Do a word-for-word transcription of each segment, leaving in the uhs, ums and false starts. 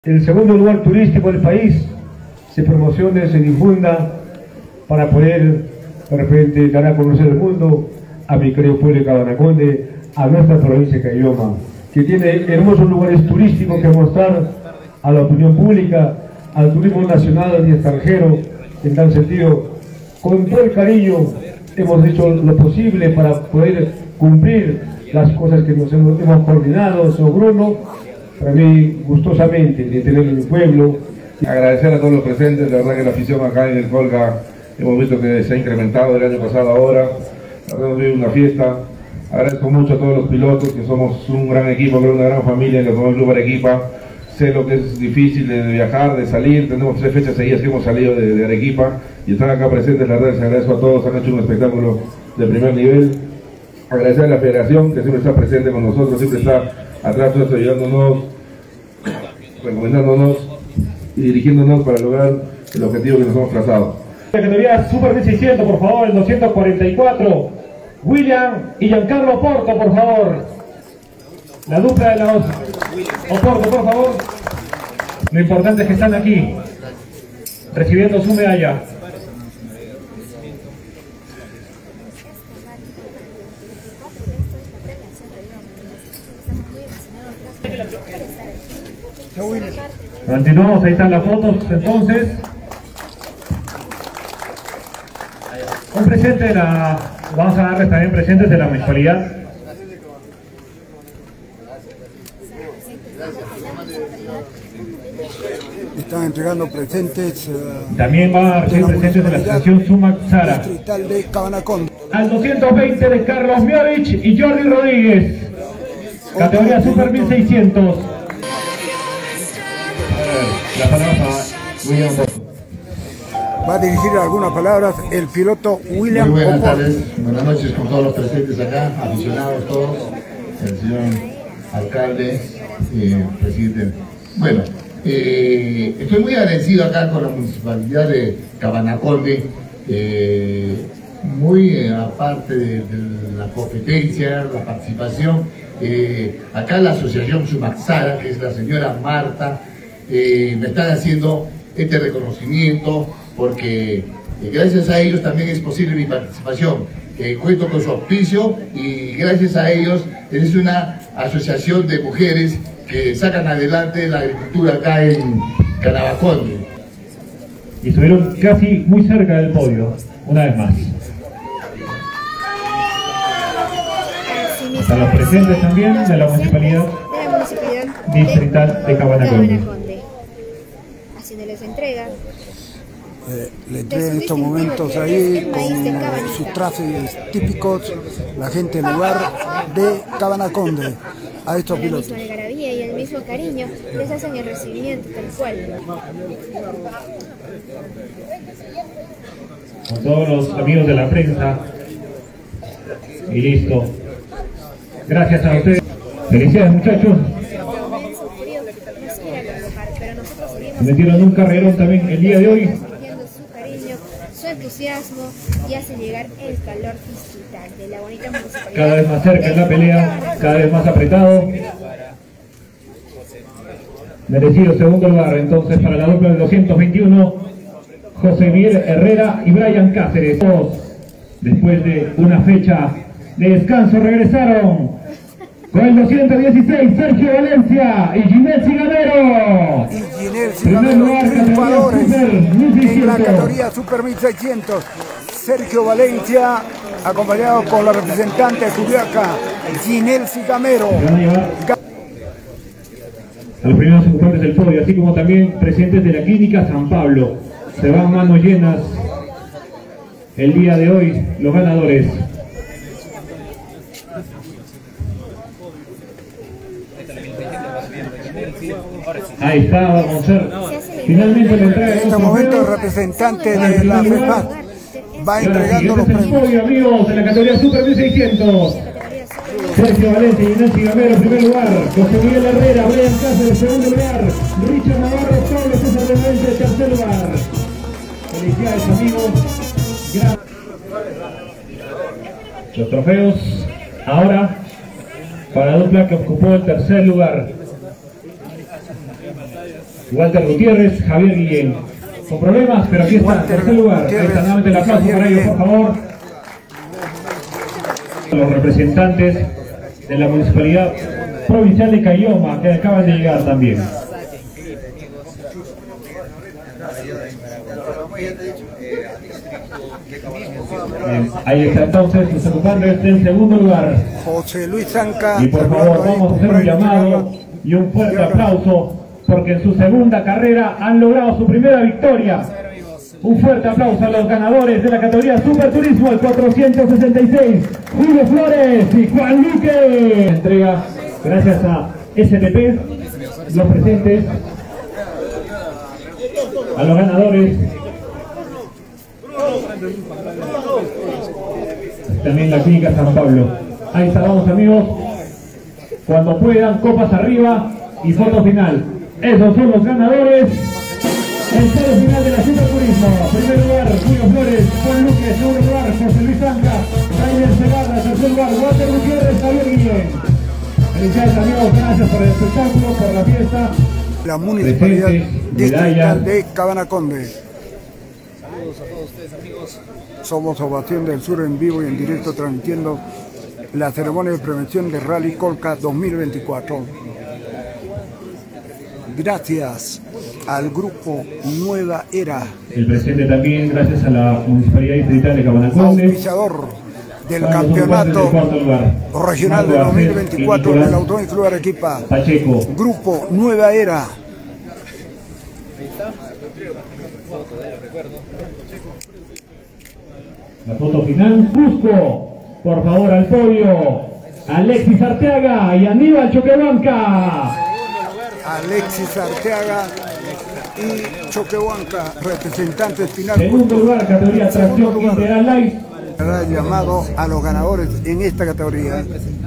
El segundo lugar turístico del país se promocione, se difunda para poder de repente dar a conocer al mundo a mi querido pueblo de Cabanaconde, a nuestra provincia de Caylloma, que tiene hermosos lugares turísticos que mostrar a la opinión pública, al turismo nacional y extranjero. En tal sentido, con todo el cariño hemos hecho lo posible para poder cumplir las cosas que nos hemos, hemos coordinado, señor Bruno. Para mí, gustosamente, de tener en mi pueblo. Agradecer a todos los presentes, la verdad que la afición acá en el Colca hemos visto que se ha incrementado el año pasado ahora. La verdad que es una fiesta. Agradezco mucho a todos los pilotos, que somos un gran equipo, una gran familia en el Club Arequipa. Sé lo que es difícil de viajar, de salir. Tenemos tres fechas seguidas que hemos salido de, de Arequipa y estar acá presentes. La verdad les agradezco a todos, han hecho un espectáculo de primer nivel. Agradecer a la federación que siempre está presente con nosotros, siempre está atrás nuestro, ayudándonos, recomendándonos y dirigiéndonos para lograr el objetivo que nos hemos trazado. Categoría Super mil seiscientos, por favor, el doscientos cuarenta y cuatro, William y Giancarlo Porto, por favor. La dupla de los Oporto, por favor. Lo importante es que están aquí, recibiendo su medalla. Continuamos, ahí están las fotos entonces. Un presente de la, vamos a darles también presentes de la municipalidad. Están entregando presentes. Uh, también van a recibir presentes de la asociación Sumac Sara. De Cabanaconde. Al doscientos veinte de Carlos Miorich y Jordi Rodríguez. Categoría Super mil seiscientos. La palabra William. Va a dirigir algunas palabras el piloto William. Muy buenas Oporto. tardes, buenas noches con todos los presentes acá, aficionados todos, el señor alcalde, eh, presidente. Bueno, eh, estoy muy agradecido acá con la municipalidad de Cabanaconde, eh, muy eh, aparte de, de la competencia, la participación, eh, acá la asociación Sumac Sara, que es la señora Marta, eh, me están haciendo este reconocimiento porque eh, gracias a ellos también es posible mi participación. Eh, cuento con su auspicio y gracias a ellos es una asociación de mujeres que sacan adelante la agricultura acá en Cabanaconde. Y estuvieron casi muy cerca del podio, una vez más. A los presentes también de la municipalidad, de la municipalidad distrital de Cabanaconde. Haciéndoles entrega. Eh, le entrega en estos momentos ahí con sus trajes típicos la gente del lugar de Cabanaconde a estos pilotos. La misma algarabía y el mismo cariño les hacen el recibimiento tal cual. Con todos los amigos de la prensa. Y listo. Gracias a ustedes. Felicidades, muchachos. Se metieron un carrerón también el día de hoy. Su cariño, su entusiasmo y hace llegar el calor distrital de la bonita municipalidad. Cada vez más cerca en la pelea, cada vez más apretado. Merecido segundo lugar entonces para la dupla del doscientos veintiuno, José Miguel Herrera y Brian Cáceres. Después de una fecha de descanso regresaron con el doscientos dieciséis, Sergio Valencia y Ginés Ciganero. Y Ginés Primer lugar, triunfadores en la categoría categoría Super mil seiscientos. Sergio Valencia, acompañado con la representante de Juliaca, Ginés Ciganero. A los primeros ocupantes del podio, así como también presentes de la Clínica San Pablo. Se van manos llenas el día de hoy los ganadores. Ahí está, vamos a ver. Finalmente la entrega. En este momento el representante de la FEPAD va entregando los premios. Podio, amigos, en la categoría Super mil seiscientos. Sergio Valencia y Nancy Gamero, primer lugar. José Miguel Herrera, Brian Cáceres, segundo lugar. Richard Navarro Torres, César Benavides, tercer lugar. Felicidades, amigos. Gran... Los trofeos ahora para la dupla que ocupó el tercer lugar. Walter Gutiérrez, Javier Guillén. Con problemas, pero aquí está, en tercer lugar. Ahí está, nuevamente el aplauso para ellos, por favor. Los representantes de la Municipalidad Provincial de Caylloma, que acaban de llegar también. Bien, ahí está entonces los ocupantes en segundo lugar. José Luis Zanca. Y por favor, vamos a hacer un llamado y un fuerte aplauso, porque en su segunda carrera han logrado su primera victoria. Un fuerte aplauso a los ganadores de la categoría Superturismo, el cuatrocientos sesenta y seis, Julio Flores y Juan Luque. Entrega gracias a S T P, los presentes, a los ganadores. También la clínica San Pablo. Ahí está, vamos amigos. Cuando puedan, copas arriba y foto final. Esos son los ganadores. El foto final de la Superturismo. Primer lugar, Julio Flores, Juan Luque. Segundo lugar, José Luis Zanca, Rainer Segarra. Tercer lugar, Walter Gutiérrez, Javier Guillén. Felicidades amigos, gracias por el espectáculo, por la fiesta. La Municipalidad Distrital de Cabanaconde. Saludos a todos ustedes amigos. Somos Ovación del Sur en vivo y en directo transmitiendo la ceremonia de prevención de Rally Colca dos mil veinticuatro. Gracias al grupo Nueva Era. El presente también gracias a la Municipalidad Distrital de Cabanaconde. Auspiciador del campeonato regional de dos mil veinticuatro del Automóvil Club Arequipa. Pacheco. Grupo Nueva Era. La foto final, Cusco, por favor al podio, Alexis Arteaga y Aníbal Choquehuanca. Alexis Arteaga y Choquehuanca, representantes finales. Segundo lugar, categoría tracción integral light. Será llamado a los ganadores en esta categoría.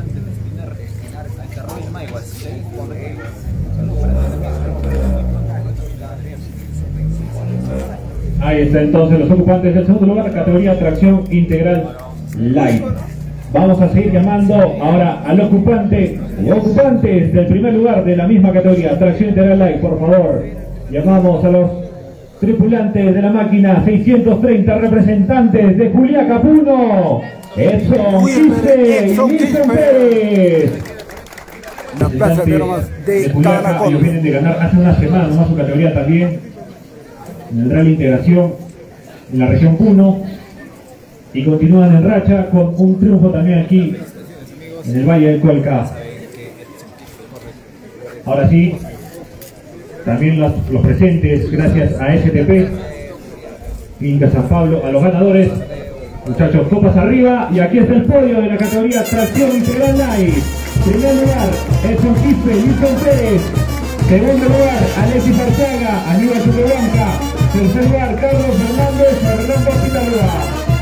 Ahí está entonces los ocupantes del segundo lugar, categoría tracción integral light. Vamos a seguir llamando ahora al ocupante o ocupantes del primer lugar de la misma categoría, tracción integral light, por favor. Llamamos a los tripulantes de la máquina seiscientos treinta, representantes de Juliaca Puno, Edson Quispe y Nilson Pérez. La plaza de Lomas de Cabanaconde. Ellos vienen de ganar hace una semana nomás su categoría también, en el Rally Integración en la región Puno, y continúan en racha con un triunfo también aquí en el Valle del Colca. Ahora sí, también los, los presentes, gracias a S T P, Clínica San Pablo, a los ganadores. Muchachos, copas arriba, y aquí está el podio de la categoría Tracción Integral Light. Primer lugar, Edson Quispe, Nilson Pérez. Segundo lugar, Alexis Arteaga, Aníbal Choquehuanca. Tercer lugar, Carlos Fernández, Fernando Pitalúa.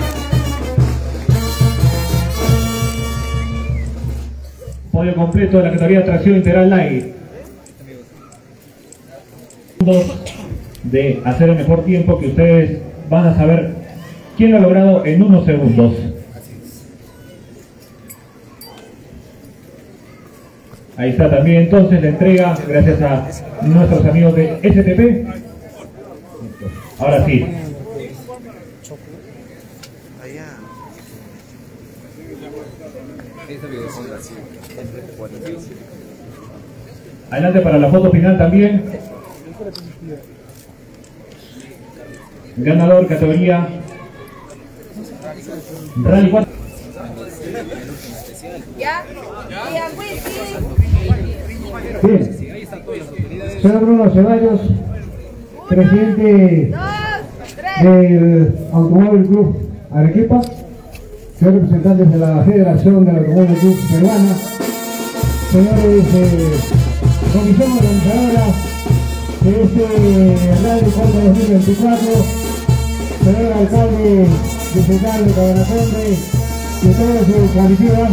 Podio completo de la categoría Tracción Integral Light. De hacer el mejor tiempo, que ustedes van a saber quién lo ha logrado en unos segundos. Ahí está también entonces la entrega, gracias a nuestros amigos de S T P. Ahora sí. Adelante para la foto final también. Ganador categoría Rally cuatro. Ya, Bien. Señor Bruno Ceballos, presidente del Automóvil Club Arequipa, señores representantes de la Federación del Automóvil Club Peruana, señores eh, comisión organizadora de este Rally Colca dos mil veinticuatro, señor alcalde distrital de Cabanaconde y toda su comitiva.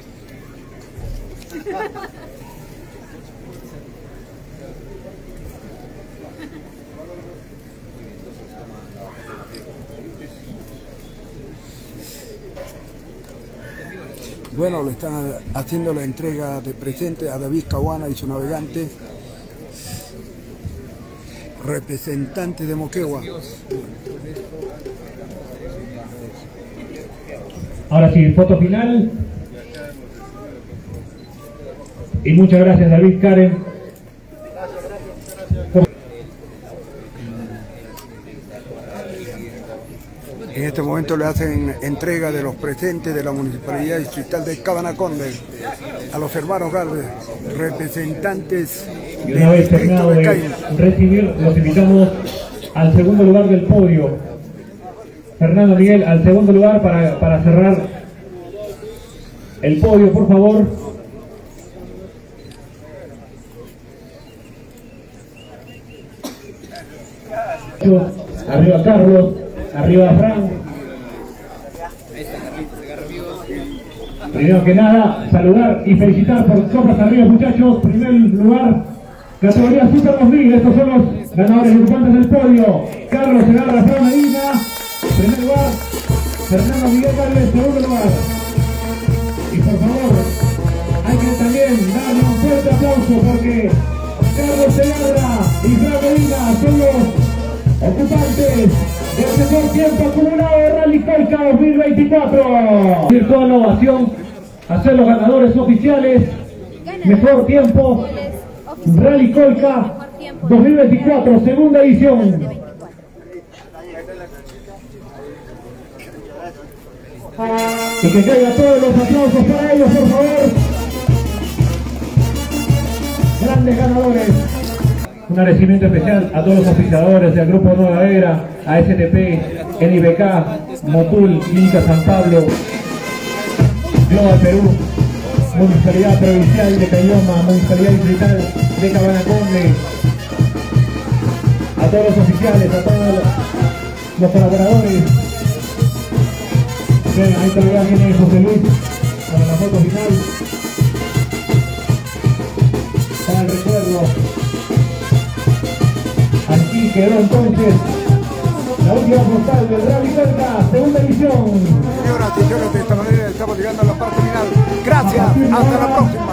Bueno, le están haciendo la entrega de presente a David Caguana y su navegante. representante de Moquegua. Ahora sí, foto final. Y muchas gracias, David, Karen. En este momento le hacen entrega de los presentes de la Municipalidad Distrital de Cabanaconde a los hermanos Galvez, representantes Y una vez terminado de recibir, los invitamos al segundo lugar del podio. Fernando Miguel, al segundo lugar para, para cerrar el podio, por favor. Arriba Carlos, arriba Fran. Primero que nada, saludar y felicitar por copas arriba, muchachos. Primer lugar, categoría Super dos mil. Estos son los ganadores ocupantes del podio. Carlos Segarra, Fran Medina. Primer lugar, Fernando Miguel Galvez, segundo lugar. Y por favor, hay que también darle un fuerte aplauso porque Carlos Segarra y Fran Medina son los ocupantes del mejor tiempo acumulado de Rally Colca dos mil veinticuatro. Y toda la ovación a ser los ganadores oficiales. Mejor tiempo Rally Colca dos mil veinticuatro, segunda edición. Y que caigan todos los aplausos para ellos, por favor. Grandes ganadores. Un agradecimiento especial a todos los oficiadores del Grupo Nueva Era, a S T P, N I B K, Motul, Clínica San Pablo, Global Perú, Municipalidad Provincial de Cayoma, Municipalidad Distrital de Cabanaconde, a todos los oficiales, a todos los colaboradores. Bien, ahí todavía viene José Luis para la foto final, para el recuerdo. Aquí quedó entonces la última postal del Rally Colca, segunda edición. Señoras y señores, de esta manera estamos llegando a la parte final. Gracias, hasta la próxima.